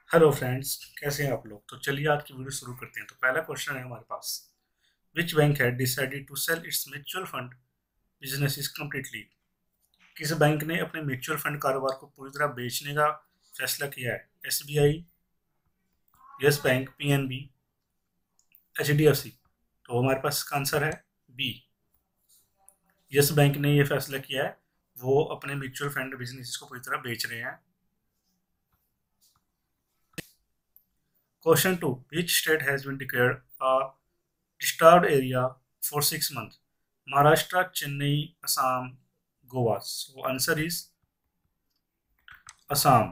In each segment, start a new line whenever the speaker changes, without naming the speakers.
Hello friends, कैसे हैं आप लोग। तो चलिए आज की वीडियो शुरू करते हैं। तो पहला क्वेश्चन है हमारे पास, which bank had decided to sell its mutual fund business completely. किस बैंक ने अपने म्यूचुअल फंड कारोबार को पूरी तरह बेचने का फैसला किया है। SBI, Yes Bank, PNB, HDFC. तो हमारे पास इसका आंसर है बी। यस बैंक ने ये फैसला किया है, वो अपने म्यूचुअल फंड बिजनेस को पूरी तरह बेच रहे हैं। Question 2, which state has been declared a disturbed area for 6 months? Maharashtra, Chennai, Assam, Goa. So answer is Assam.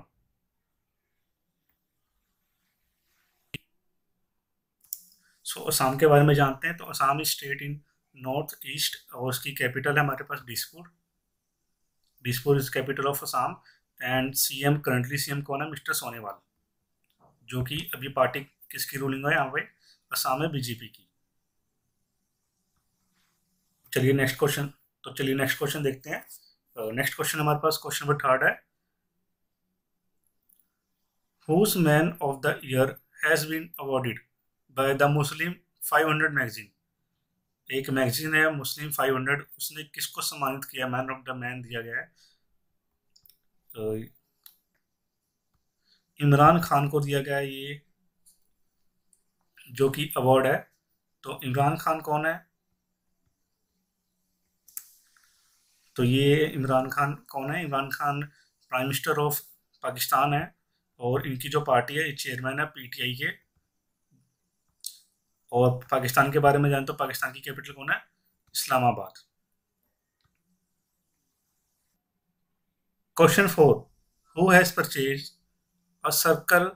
Assam के बारे में जानते हैं। तो Assam is state in North East और उसकी कैपिटल है हमारे पास Dispur. Dispur is capital of Assam. And CM, currently CM कौन है? मिस्टर सोनेवाल, जो कि अभी पार्टी किसकी रूलिंग है यहाँ पे? असम में बीजेपी की। चलिए नेक्स्ट क्वेश्चन देखते हैं। नेक्स्ट क्वेश्चन हमारे पास क्वेश्चन नंबर 3 है, whose man of the year has been awarded by the Muslim 500 magazine. एक मैगजीन है मुस्लिम 500, उसने किसको सम्मानित किया, मैन ऑफ द मैन दिया गया है? तो इमरान खान को दिया गया है ये जो कि अवार्ड है। तो इमरान खान कौन है? तो ये इमरान खान कौन है? Imran Khan prime minister of Pakistan है और इनकी जो पार्टी है, ये चेयरमैन है पीटीआई के। और पाकिस्तान के बारे में जान तो पाकिस्तान की कैपिटल कौन है? Islamabad. Question 4, who has purchase a circle.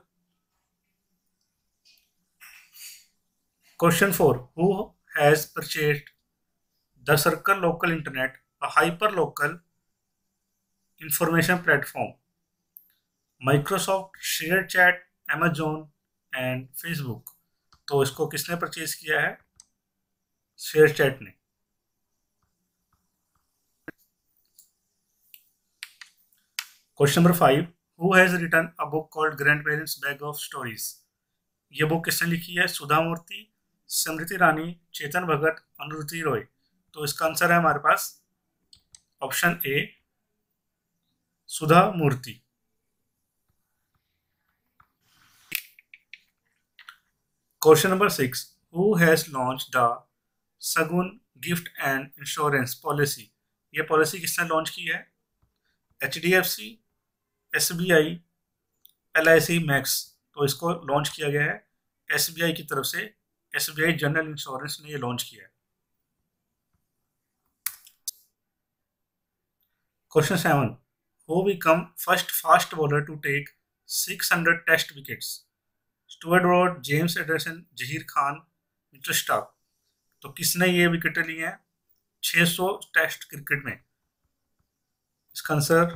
Question 4, who has purchase the circle local internet, a hyperlocal information platform. Microsoft, ShareChat, Amazon and Facebook. तो इसको किसने परचेज किया है? शेयर चैट ने। Question number 5, who has written a book called grandparents bag of stories. ये book किसने लिखी है? सुधा मूर्ति, स्मृति ईरानी, चेतन भगत, अनुरुति रॉय। तो इसका आंसर है हमारे पास option A, Sudha Murty. Question number 6, who has launch the Shagun gift and insurance policy. ये पॉलिसी किसने लॉन्च की है? HDFC, SBI, LIC Max. तो इसको लॉन्च किया गया है एसबीआई की तरफ से। एसबीआई जनरल इंश्योरेंस ने ये लॉन्च किया है। Question 7, who become first fast bowler to take 600 test wickets. Stuart Broad, James Anderson, Zaheer Khan, Mitchell Starc. तो किसने ये विकेटें ली हैं 600 टेस्ट क्रिकेट में? इसका आंसर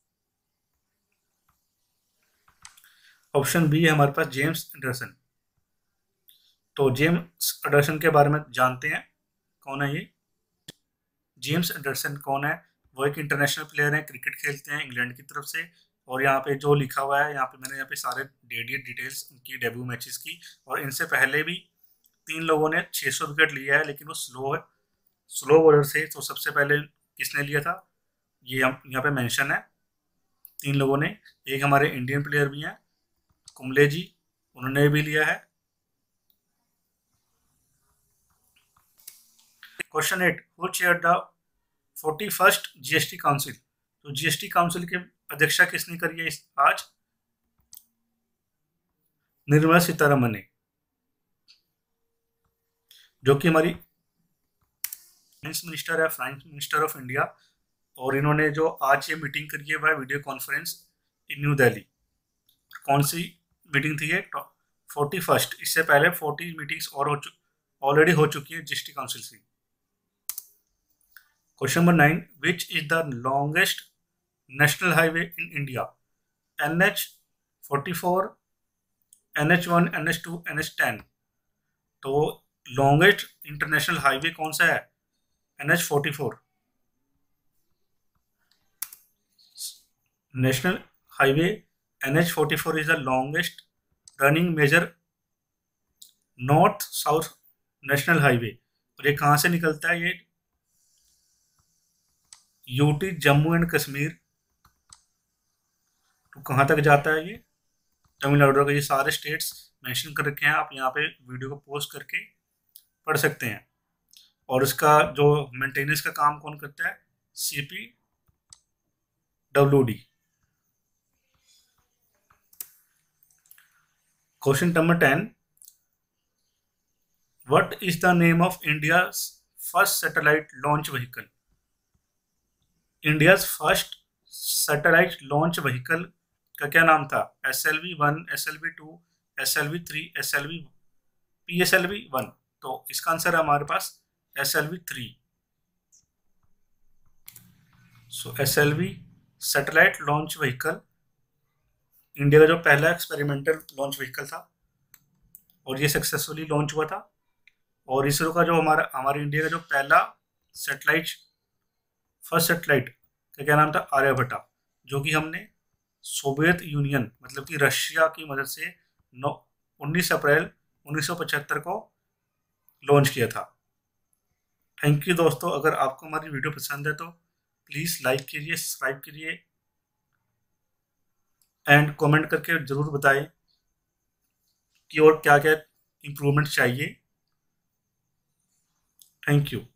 ऑप्शन बी है हमारे पास, जेम्स एंडरसन। तो जेम्स एंडरसन के बारे में जानते हैं, कौन है ये? जेम्स एंडरसन कौन है? वो एक इंटरनेशनल प्लेयर हैं, क्रिकेट खेलते हैं इंग्लैंड की तरफ से। और यहाँ पे जो लिखा हुआ है, यहाँ पे मैंने यहाँ पे सारे डेडिएट डिटेल्स उनकी डेब्यू मैचेस की। और इनसे पहले भी 3 लोगों ने 600 विकेट लिया है, लेकिन वो स्लो बॉलर से। तो सबसे पहले किसने लिया था, ये हम यहाँ पे मेंशन है 3 लोगों ने। एक हमारे इंडियन प्लेयर भी हैं, कुंबले जी, उन्होंने भी लिया है। Question 8, who chair the 41st GST council. तो जीएसटी काउंसिल की अध्यक्षता किसने करी है आज? निर्मला सीतारमन ने, जो कि हमारी फाइनेंस मिनिस्टर है, फाइनेंस मिनिस्टर ऑफ इंडिया। और इन्होंने जो आज ये मीटिंग करी है वह video conference in New Delhi. कौन सी मीटिंग थी ये? 41st। इससे पहले 40 मीटिंग्स और ऑलरेडी हो चुकी है जीएसटी काउंसिल से। Question number 9, which is the longest national highway in India. NH44, NH1, NH2, NH10। तो लॉन्गेस्ट इंटरनेशनल हाईवे कौन सा है? NH44। National highway NH44 is the longest running major north south national highway. और ये कहाँ से निकलता है? ये यूटी जम्मू एंड कश्मीर तो कहाँ तक जाता है? ये तमिलनाडु का। ये सारे स्टेट्स मेंशन कर रखे हैं, आप यहाँ पे वीडियो को पॉज करके पढ़ सकते हैं। और इसका जो मेंटेनेंस का काम कौन करता है? CPWD। Question number 10, what is the name of India first satellite launch vehicle? India first satellite launch vehicle का क्या नाम था? SLV-1, SLV-2, SLV-3, PSLV-1। तो इसका आंसर है हमारे पास SLV-3। So SLV satellite launch vehicle India का जो पहला एक्सपेरिमेंटल लॉन्च व्हीकल था और ये सक्सेसफुली लॉन्च हुआ था। और इसरो का जो हमारे इंडिया का जो पहला सैटेलाइट, फर्स्ट सैटेलाइट का क्या नाम था? आर्यभट्टा, जो कि हमने सोवियत यूनियन मतलब कि रशिया की मदद से 19 अप्रैल 1975 को लॉन्च किया था। थैंक यू दोस्तों। अगर आपको हमारी वीडियो पसंद है तो प्लीज़ लाइक कीजिए, सब्सक्राइब कीजिए एंड कमेंट करके ज़रूर बताएं कि और क्या क्या इम्प्रूवमेंट चाहिए। Thank you.